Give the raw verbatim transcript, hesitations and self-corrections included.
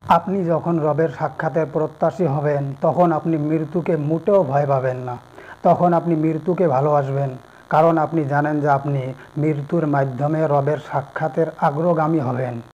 আপনি যখন রবের সাক্ষাতের প্রত্যাশী হবেন তখন আপনি মৃত্যুকে মোটেও ভয় পাবেন না। তখন আপনি মৃত্যুকে ভালোবাসবেন, কারণ আপনি জানেন যে আপনি মৃত্যুর মাধ্যমে রবের সাক্ষাতের অগ্রগামী হবেন।